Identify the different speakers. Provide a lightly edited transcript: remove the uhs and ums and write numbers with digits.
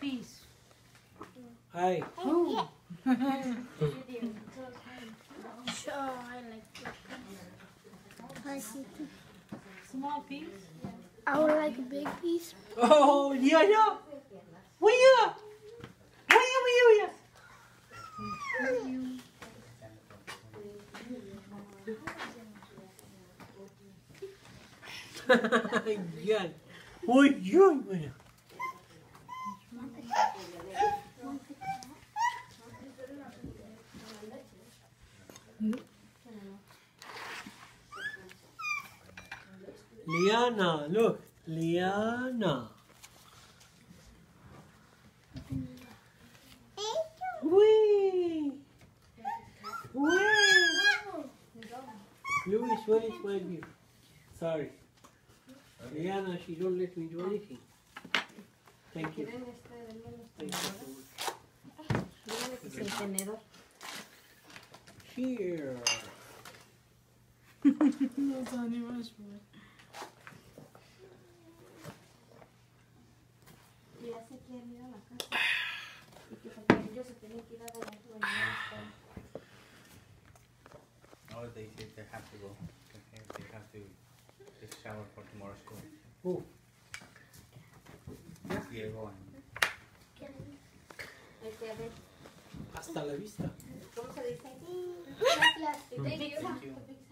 Speaker 1: Peace.
Speaker 2: Hi.
Speaker 1: Oh.
Speaker 3: Sure, I like it.
Speaker 1: Small piece.
Speaker 3: I would like a big piece.
Speaker 2: Oh, Liana. Where? Yan. Uy, yun. Liana, look. Liana. Wee. Wee. Luis, where is my view? Sorry. Liana, she don't let me do anything. Thank you. Thank you so much. Here.
Speaker 1: No son, you must be.
Speaker 4: Oh, they said they have to go. They have to take a shower for tomorrow's school.
Speaker 2: Oh.
Speaker 4: Diego and
Speaker 2: Hasta la vista.
Speaker 5: ¿Cómo se dice? Gracias.
Speaker 4: Thank you.